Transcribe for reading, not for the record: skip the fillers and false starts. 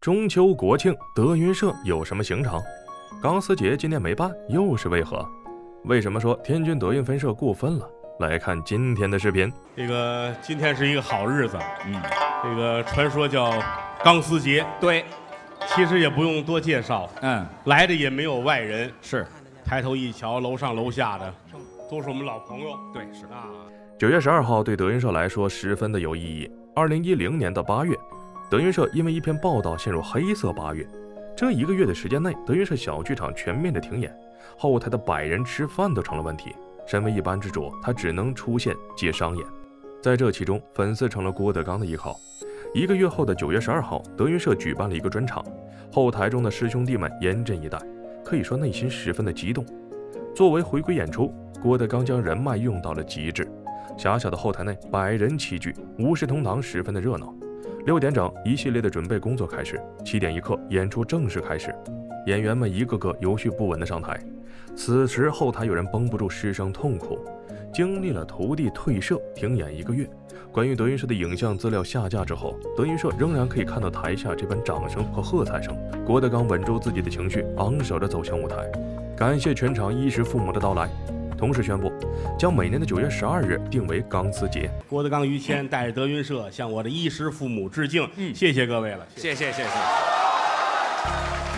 中秋国庆，德云社有什么行程？钢丝节今年没办，又是为何？为什么说天津德云分社过分了？来看今天的视频。 今天是一个好日子，这个传说叫钢丝节， 对， 其实也不用多介绍，来的也没有外人， 是， 抬头一瞧，楼上楼下的都是我们老朋友， 对，是啊。 9月12号对德云社来说十分的有意义。2010年的8月，德云社因为一篇报道陷入黑色8月，这1个月的时间内，德云社小剧场全面的停演，后台的100人吃饭都成了问题。身为一班之主，他只能出现接商演。在这其中，粉丝成了郭德纲的依靠。1个月后的9月12号，德云社举办了一个专场，后台中的师兄弟们严阵以待，可以说内心十分的激动。作为回归演出，郭德纲将人脉用到了极致。狭小的后台内100人齐聚，无视同堂，十分的热闹。6点整，一系列的准备工作开始。7点1刻，演出正式开始。演员们一个个有序不稳地上台。此时后台有人绷不住失声痛哭。经历了徒弟退社、停演1个月，关于德云社的影像资料下架之后，德云社仍然可以看到台下这般掌声和喝彩声。郭德纲稳住自己的情绪，昂首着走向舞台，感谢全场衣食父母的到来。同时宣布，将每年的9月12日定为钢丝节。 郭德纲、于谦带着德云社向我的衣食父母致敬，谢谢各位了， 谢谢。